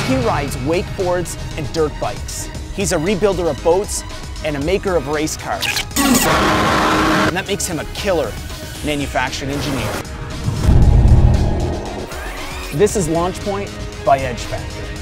He rides wakeboards and dirt bikes. He's a rebuilder of boats and a maker of race cars. And that makes him a killer manufacturing engineer. This is LaunchPoint by eduFACTOR.